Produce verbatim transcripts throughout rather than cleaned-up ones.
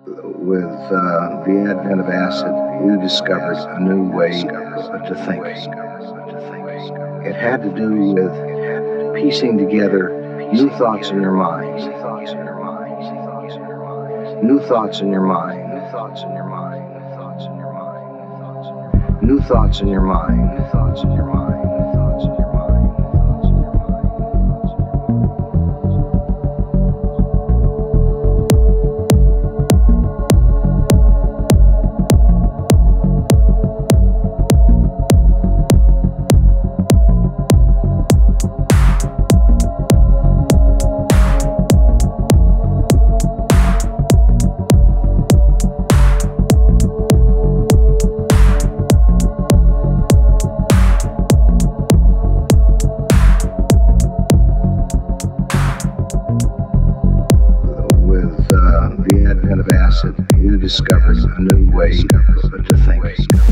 With uh, the advent of acid, we discovered a new way to think. It had to do with piecing together new thoughts in your mind. New thoughts in your mind. New thoughts in your mind. New thoughts in your mind. New thoughts in your mind. New thoughts in your mind. The advent of acid, we discovered a new way to think.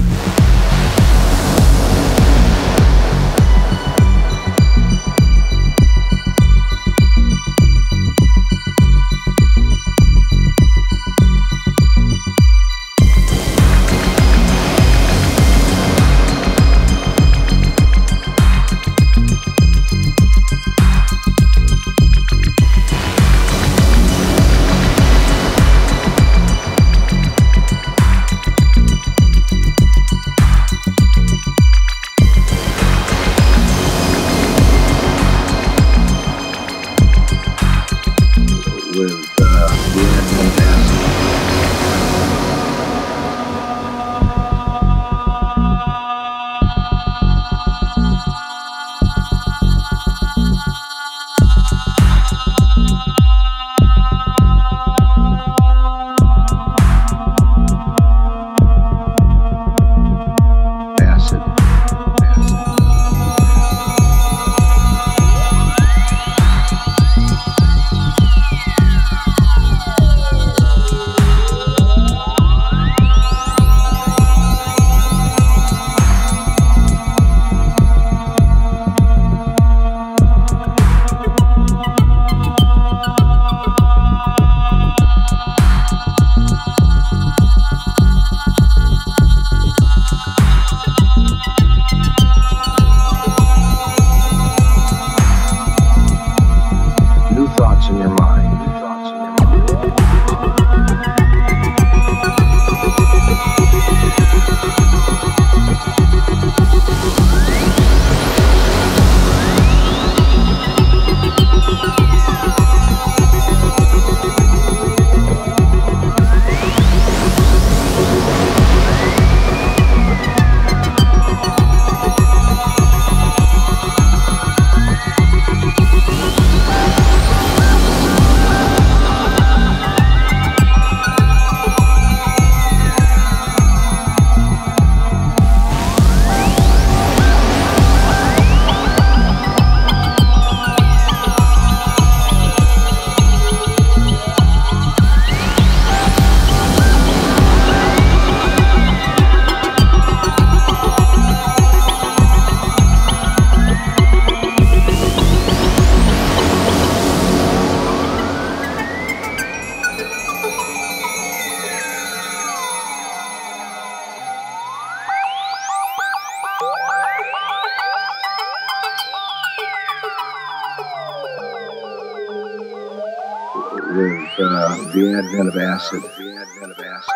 With uh, the advent of acid. In your mind. With uh, the advent of acid. The advent of acid.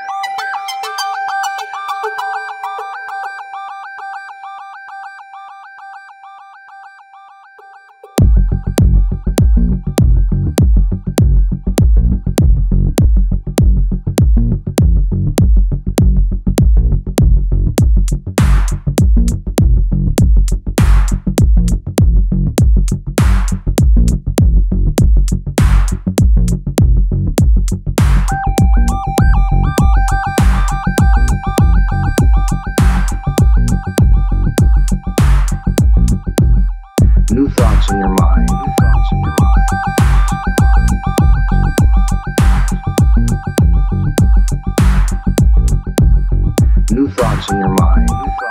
New thoughts in your mind. New thoughts in your mind. New thoughts in your mind.